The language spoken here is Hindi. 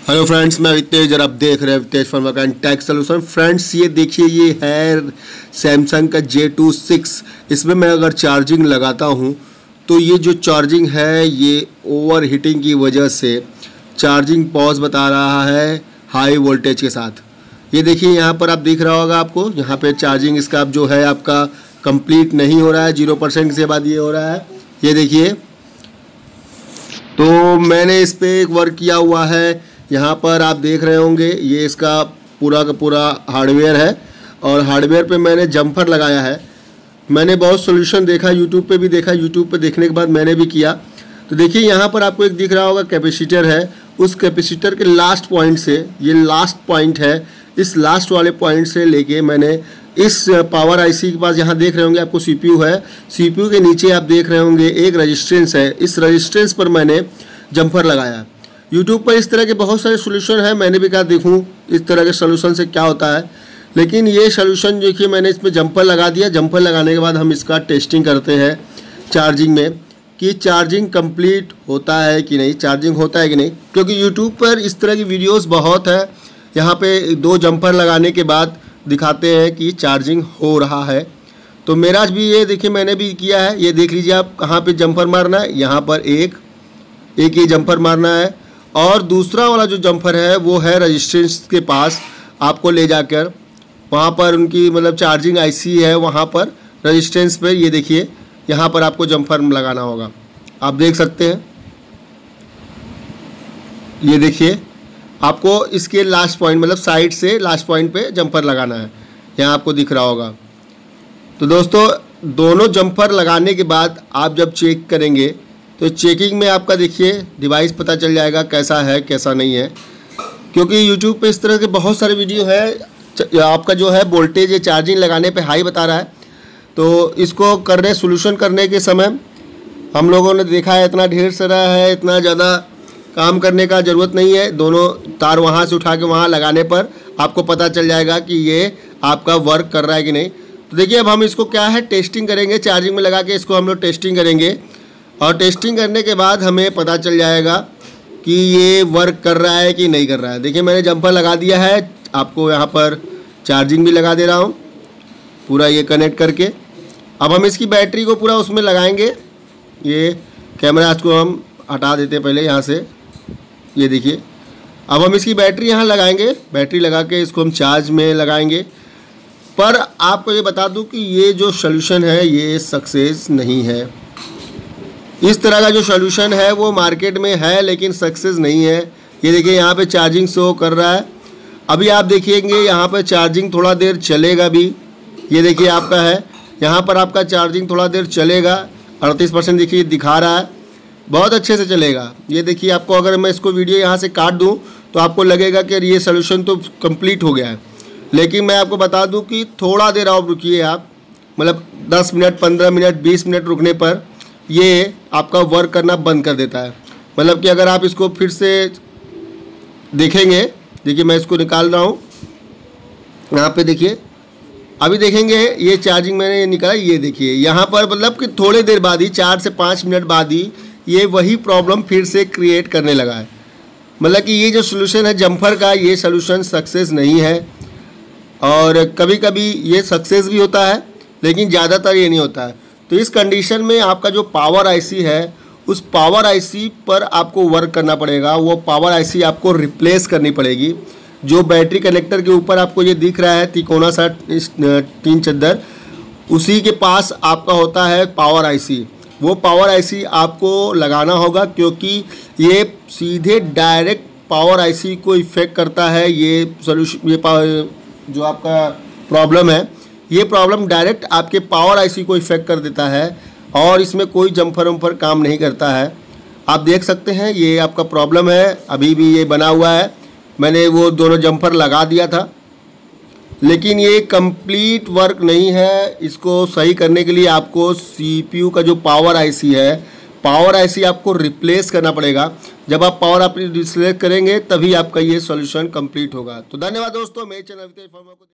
हेलो फ्रेंड्स, मैं वितेज और आप देख रहे हैं वितेज फॉर्मा एंड टेक सोल्यूशन। फ्रेंड्स ये देखिए, ये है सैमसंग का J26। इसमें मैं अगर चार्जिंग लगाता हूँ तो ये जो चार्जिंग है ये ओवर हीटिंग की वजह से चार्जिंग पॉज बता रहा है हाई वोल्टेज के साथ। ये देखिए यहाँ पर आप दिख रहा होगा आपको, यहाँ पे चार्जिंग इसका जो है आपका कंप्लीट नहीं हो रहा है, 0% से बाद ये हो रहा है। ये देखिए, तो मैंने इस पर एक वर्क किया हुआ है। यहाँ पर आप देख रहे होंगे ये इसका पूरा का पूरा हार्डवेयर है और हार्डवेयर पे मैंने जम्पर लगाया है। मैंने बहुत सोल्यूशन देखा, यूट्यूब पे भी देखा, यूट्यूब पे देखने के बाद मैंने भी किया। तो देखिए यहाँ पर आपको एक दिख रहा होगा कैपेसिटर है, उस कैपेसिटर के लास्ट पॉइंट से, ये लास्ट पॉइंट है, इस लास्ट वाले पॉइंट से लेके मैंने इस पावर आईसी के पास, यहाँ देख रहे होंगे आपको CPU है, CPU के नीचे आप देख रहे होंगे एक रजिस्टेंस है, इस रजिस्टेंस पर मैंने जम्पर लगाया। यूट्यूब पर इस तरह के बहुत सारे सोल्यूशन हैं, मैंने भी कहा देखूं इस तरह के सोल्यूशन से क्या होता है। लेकिन ये सोल्यूशन देखिए, मैंने इसमें जम्पर लगा दिया। जम्पर लगाने के बाद हम इसका टेस्टिंग करते हैं चार्जिंग में कि चार्जिंग कंप्लीट होता है कि नहीं, चार्जिंग होता है कि नहीं, क्योंकि यूट्यूब पर इस तरह की वीडियोस बहुत है। यहाँ पे 2 जम्पर लगाने के बाद दिखाते हैं कि चार्जिंग हो रहा है। तो मेरा भी ये देखिए, मैंने भी किया है। ये देख लीजिए आप कहाँ पर जम्पर मारना है, यहाँ पर एक ये जम्पर मारना है और दूसरा वाला जो जम्पर है वो है रजिस्टेंस के पास, आपको ले जाकर वहाँ पर उनकी मतलब चार्जिंग आईसी है, वहाँ पर रजिस्टेंस पे ये देखिए यहाँ पर आपको जम्पर लगाना होगा। आप देख सकते हैं, ये देखिए आपको इसके लास्ट पॉइंट मतलब साइड से लास्ट पॉइंट पे जम्पर लगाना है, यहाँ आपको दिख रहा होगा। तो दोस्तों, दोनों जम्पर लगाने के बाद आप जब चेक करेंगे तो चेकिंग में आपका देखिए डिवाइस पता चल जाएगा कैसा है कैसा नहीं है, क्योंकि YouTube पे इस तरह के बहुत सारे वीडियो है। आपका जो है वोल्टेज चार्जिंग लगाने पे हाई बता रहा है, तो इसको करने सोल्यूशन करने के समय हम लोगों ने देखा है इतना ढेर सारा है, इतना ज़्यादा काम करने का ज़रूरत नहीं है। दोनों तार वहाँ से उठा के वहाँ लगाने पर आपको पता चल जाएगा कि ये आपका वर्क कर रहा है कि नहीं। तो देखिए अब हम इसको क्या है टेस्टिंग करेंगे, चार्जिंग में लगा के इसको हम लोग टेस्टिंग करेंगे और टेस्टिंग करने के बाद हमें पता चल जाएगा कि ये वर्क कर रहा है कि नहीं कर रहा है। देखिए मैंने जम्पर लगा दिया है, आपको यहाँ पर चार्जिंग भी लगा दे रहा हूँ पूरा ये कनेक्ट करके। अब हम इसकी बैटरी को पूरा उसमें लगाएंगे। ये कैमरा को हम हटा देते हैं पहले यहाँ से। ये देखिए अब हम इसकी बैटरी यहाँ लगाएंगे, बैटरी लगा के इसको हम चार्ज में लगाएंगे। पर आपको ये बता दूँ कि ये जो सोल्यूशन है ये सक्सेस नहीं है। इस तरह का जो सोल्यूशन है वो मार्केट में है लेकिन सक्सेस नहीं है। ये देखिए यहाँ पे चार्जिंग शो कर रहा है, अभी आप देखिएंगे यहाँ पे चार्जिंग थोड़ा देर चलेगा भी। ये देखिए आपका है, यहाँ पर आपका चार्जिंग थोड़ा देर चलेगा, 38% देखिए दिखा रहा है, बहुत अच्छे से चलेगा। ये देखिए आपको अगर मैं इसको वीडियो यहाँ से काट दूँ तो आपको लगेगा कि ये सोल्यूशन तो कंप्लीट हो गया है, लेकिन मैं आपको बता दूँ कि थोड़ा देर और रुकिए आप, मतलब 10 मिनट 15 मिनट 20 मिनट रुकने पर ये आपका वर्क करना बंद कर देता है। मतलब कि अगर आप इसको फिर से देखेंगे, देखिए मैं इसको निकाल रहा हूँ, यहाँ पे देखिए अभी देखेंगे ये चार्जिंग मैंने निकाला। ये देखिए यहाँ पर मतलब कि थोड़ी देर बाद ही 4 से 5 मिनट बाद ही ये वही प्रॉब्लम फिर से क्रिएट करने लगा है। मतलब कि ये जो सोल्यूशन है जम्पर का, ये सोल्यूशन सक्सेस नहीं है। और कभी कभी ये सक्सेस भी होता है लेकिन ज़्यादातर ये नहीं होता है। तो इस कंडीशन में आपका जो पावर आईसी है उस पावर आईसी पर आपको वर्क करना पड़ेगा। वो पावर आईसी आपको रिप्लेस करनी पड़ेगी। जो बैटरी कनेक्टर के ऊपर आपको ये दिख रहा है तिकोना सा टीन चद्दर, उसी के पास आपका होता है पावर आईसी। वो पावर आईसी आपको लगाना होगा क्योंकि ये सीधे डायरेक्ट पावर आईसी को इफेक्ट करता है। ये सोल्यूशन, ये जो आपका प्रॉब्लम है, ये प्रॉब्लम डायरेक्ट आपके पावर आईसी को इफेक्ट कर देता है और इसमें कोई जम्पर वम्पर काम नहीं करता है। आप देख सकते हैं ये आपका प्रॉब्लम है, अभी भी ये बना हुआ है। मैंने वो दोनों जम्पर लगा दिया था लेकिन ये कंप्लीट वर्क नहीं है। इसको सही करने के लिए आपको CPU का जो पावर आईसी है, पावर आईसी आपको रिप्लेस करना पड़ेगा। जब आप पावर आप रिप्लेस करेंगे तभी आपका ये सॉल्यूशन कंप्लीट होगा। तो धन्यवाद दोस्तों, मेरे चैनल